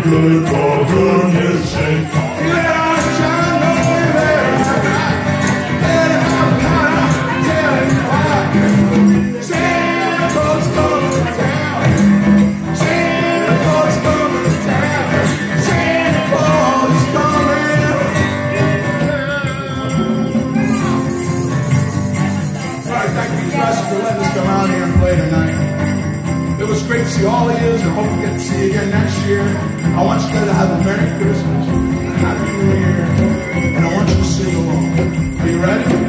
good for goodness sake. For letting us come out here and play tonight. It was great to see all of you, and I hope we get to see you again next year. I want you to have a Merry Christmas, a Happy New Year, and I want you to sing along. Are you ready?